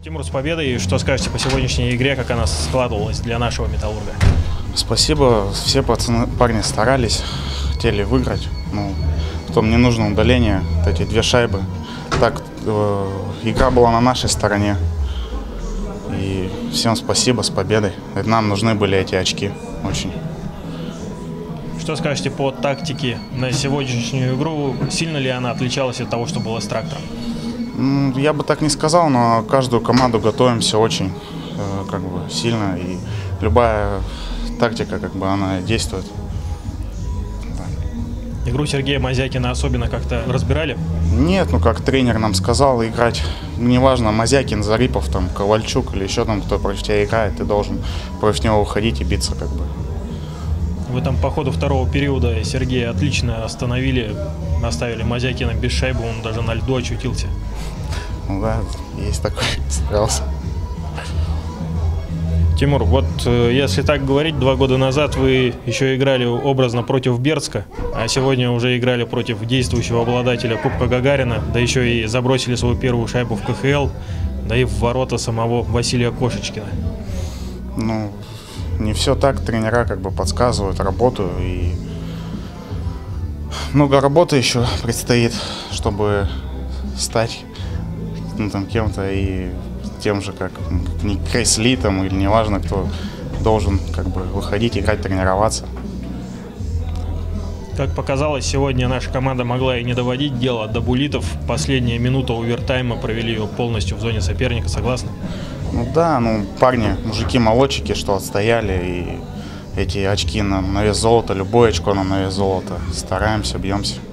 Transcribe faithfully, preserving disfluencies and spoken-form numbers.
Тимур, с победой. Что скажете по сегодняшней игре, как она складывалась для нашего «Металлурга»? Спасибо. Все пацаны, парни старались, хотели выиграть. Ну, потом не нужно удаление, вот эти две шайбы. Так, э, игра была на нашей стороне. И всем спасибо, с победой. Нам нужны были эти очки очень. Что скажете по тактике на сегодняшнюю игру? Сильно ли она отличалась от того, что было с «Трактором»? Я бы так не сказал, но каждую команду готовимся очень э, как бы сильно. И любая тактика, как бы, она действует. Игру Сергея Мазякина особенно как-то разбирали? Нет, ну как тренер нам сказал, играть, неважно, Мазякин, Зарипов, там, Ковальчук или еще там кто против тебя играет, ты должен против него уходить и биться, как бы. Вы там по ходу второго периода Сергея отлично остановили, оставили Мазякина без шайбы, он даже на льду очутился. Ну да, есть такой, старался. Тимур, вот если так говорить, два года назад вы еще играли образно против Бердска, а сегодня уже играли против действующего обладателя Кубка Гагарина, да еще и забросили свою первую шайбу в ка ха эл, да и в ворота самого Василия Кошечкина. Ну, не все так, тренера как бы подсказывают, работаю, и много работы еще предстоит, чтобы стать, ну, там, кем-то и тем же, как не Кресли там или неважно кто, должен как бы выходить, играть, тренироваться. Как показалось, сегодня наша команда могла и не доводить дело до буллитов. Последняя минута овертайма, провели ее полностью в зоне соперника, согласны? Ну да, ну парни, мужики-молодчики, что отстояли, и эти очки нам на вес золота, любое очко нам на вес золота. Стараемся, бьемся.